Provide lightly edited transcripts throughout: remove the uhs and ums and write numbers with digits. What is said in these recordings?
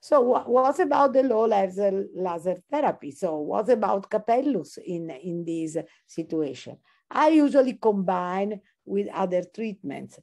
So what about the low laser therapy? So what about capellus in this situation? I usually combine with other treatments.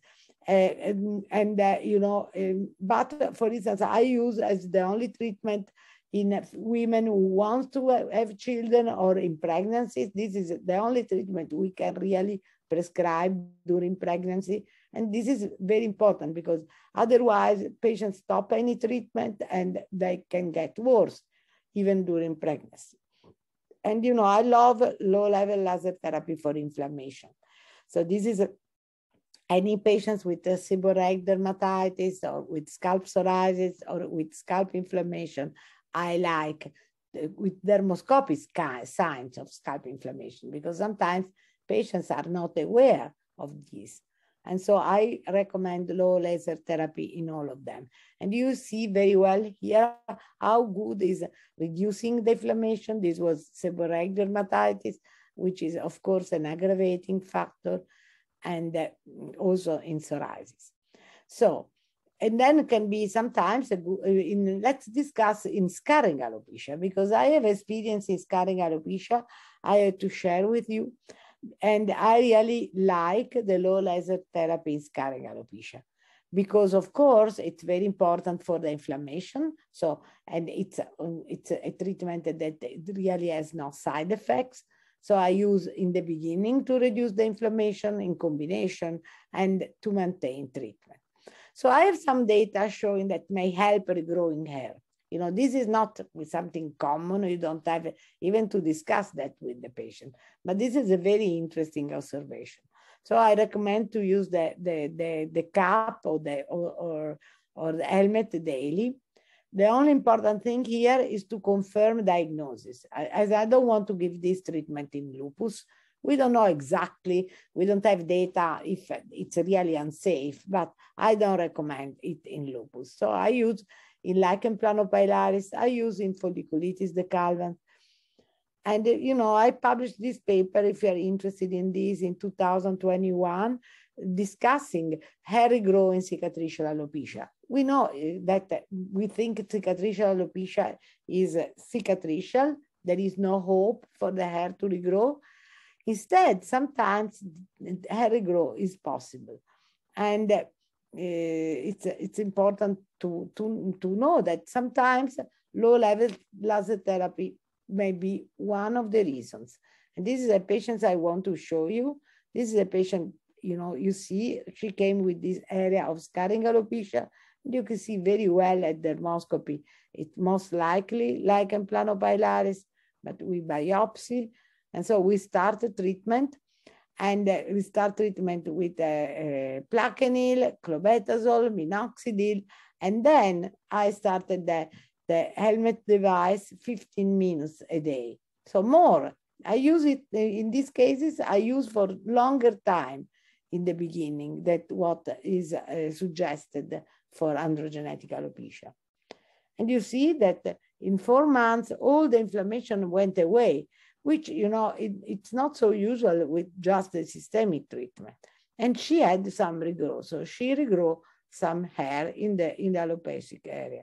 But for instance, I use as the only treatment in women who want to have children or in pregnancies. This is the only treatment we can really prescribe during pregnancy. And this is very important because otherwise patients stop any treatment and they can get worse even during pregnancy. And I love low-level laser therapy for inflammation. So this is any patients with seborrheic dermatitis or with scalp psoriasis or with scalp inflammation, I like with dermoscopic signs of scalp inflammation, because sometimes patients are not aware of this. And so I recommend low laser therapy in all of them. And you see very well here how good is reducing the inflammation. This was seborrheic dermatitis, which is, of course, an aggravating factor, and also in psoriasis. So, and then it can be sometimes, let's discuss in scarring alopecia, because I have experience in scarring alopecia I have to share with you. And I really like the low laser therapy in scarring alopecia, because of course it's very important for the inflammation. So, and it's a treatment that really has no side effects. So I use in the beginning to reduce the inflammation in combination and to maintain treatment. So I have some data showing that may help regrowing hair. This is not something common. You don't have even to discuss that with the patient, but this is a very interesting observation. So I recommend to use the cap or the helmet daily. The only important thing here is to confirm diagnosis. As I don't want to give this treatment in lupus. We don't know exactly, we don't have data if it's really unsafe, but I don't recommend it in lupus. So I use in lichen planopilaris, I use in folliculitis decalvans. And, I published this paper, if you're interested in this, in 2021, discussing hair regrowth in cicatricial alopecia. We know that we think cicatricial alopecia is cicatricial. There is no hope for the hair to regrow. Instead, sometimes hair regrowth is possible. And it's important to know that sometimes low-level laser therapy may be one of the reasons. And this is a patient I want to show you. This is a patient, you see, she came with this area of scarring alopecia. And you can see very well at dermoscopy, it's most likely lichen planopilaris, but we biopsy. And so we start the treatment, and we start treatment with plaquenil, clobetasol, minoxidil, and then I started the helmet device 15 minutes a day. So more. I use it in these cases, I use for longer time in the beginning than what is suggested for androgenetic alopecia. And you see that in 4 months, all the inflammation went away, which, it's not so usual with just the systemic treatment. And she had some regrowth. So she regrew some hair in the alopecic area.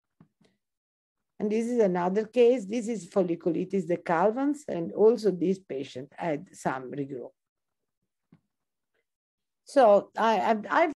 And this is another case. This is folliculitis decalvans, and also this patient had some regrowth. So I've